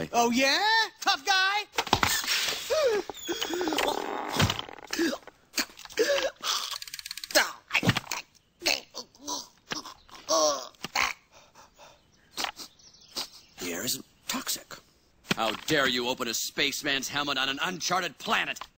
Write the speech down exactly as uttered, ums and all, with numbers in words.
guy. Oh, yeah? Tough guy? The air isn't toxic. How dare you open a spaceman's helmet on an uncharted planet?